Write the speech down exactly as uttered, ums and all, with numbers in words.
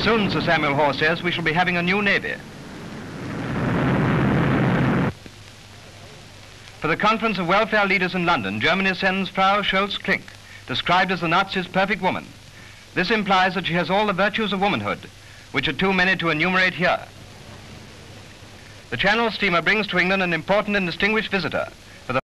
Soon, Sir Samuel Hoare says, we shall be having a new navy. For the Conference of Welfare Leaders in London, Germany sends Frau Scholtz-Klink, described as the Nazis' perfect woman. This implies that she has all the virtues of womanhood, which are too many to enumerate here. The Channel steamer brings to England an important and distinguished visitor,